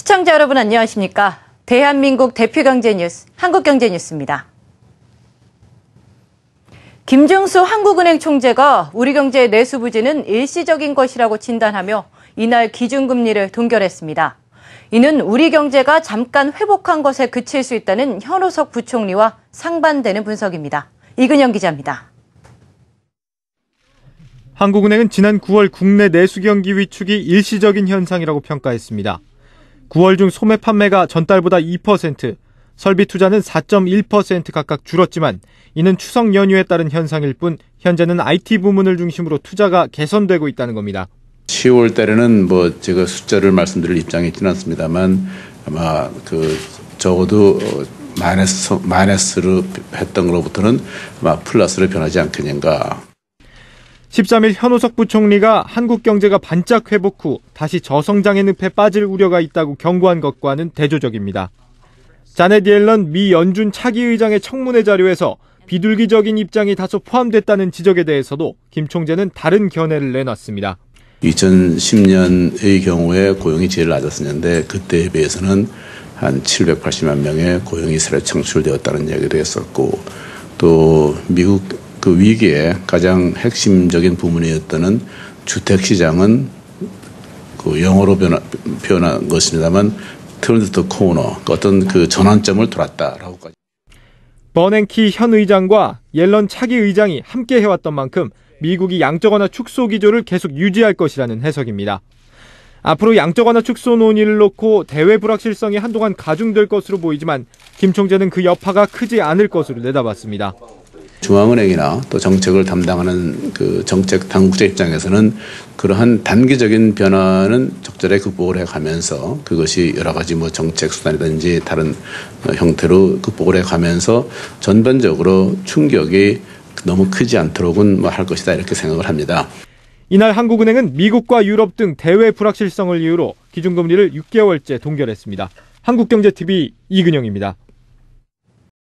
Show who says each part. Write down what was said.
Speaker 1: 시청자 여러분 안녕하십니까? 대한민국 대표 경제 뉴스 한국경제뉴스입니다. 김중수 한국은행 총재가 우리 경제의 내수 부진은 일시적인 것이라고 진단하며 이날 기준금리를 동결했습니다. 이는 우리 경제가 잠깐 회복한 것에 그칠 수 있다는 현우석 부총리와 상반되는 분석입니다. 이근영 기자입니다.
Speaker 2: 한국은행은 지난 9월 국내 내수 경기 위축이 일시적인 현상이라고 평가했습니다. 9월 중 소매 판매가 전달보다 2%, 설비 투자는 4.1% 각각 줄었지만 이는 추석 연휴에 따른 현상일 뿐 현재는 IT 부문을 중심으로 투자가 개선되고 있다는 겁니다.
Speaker 3: 10월 달에는 제가 숫자를 말씀드릴 입장이 있지는 않습니다만 아마 적어도 마이너스로 했던 것부터는 아마 플러스로 변하지 않겠는가.
Speaker 2: 13일 현우석 부총리가 한국 경제가 반짝 회복 후 다시 저성장의 늪에 빠질 우려가 있다고 경고한 것과는 대조적입니다. 자넷 옐런 미 연준 차기 의장의 청문회 자료에서 비둘기적인 입장이 다소 포함됐다는 지적에 대해서도 김 총재는 다른 견해를 내놨습니다.
Speaker 3: 2010년의 경우에 고용이 제일 낮았었는데 그때에 비해서는 한 780만 명의 고용이 새로 창출되었다는 얘기도 했었고, 또 미국 위기의 가장 핵심적인 부분이었던 주택시장은 영어로 표현한 것입니다만 turned the corner, 어떤 전환점을 돌았다라고까지.
Speaker 2: 버냉키 현 의장과 옐런 차기 의장이 함께 해왔던 만큼 미국이 양적 완화 축소 기조를 계속 유지할 것이라는 해석입니다. 앞으로 양적 완화 축소 논의를 놓고 대외 불확실성이 한동안 가중될 것으로 보이지만 김 총재는 그 여파가 크지 않을 것으로 내다봤습니다.
Speaker 3: 중앙은행이나 또 정책을 담당하는 정책 당국자 입장에서는 그러한 단기적인 변화는 적절히 극복을 해가면서 그것이 여러 가지 정책 수단이든지 다른 형태로 극복을 해가면서 전반적으로 충격이 너무 크지 않도록은 할 것이다 이렇게 생각을 합니다.
Speaker 2: 이날 한국은행은 미국과 유럽 등 대외 불확실성을 이유로 기준금리를 6개월째 동결했습니다. 한국경제TV 이근영입니다.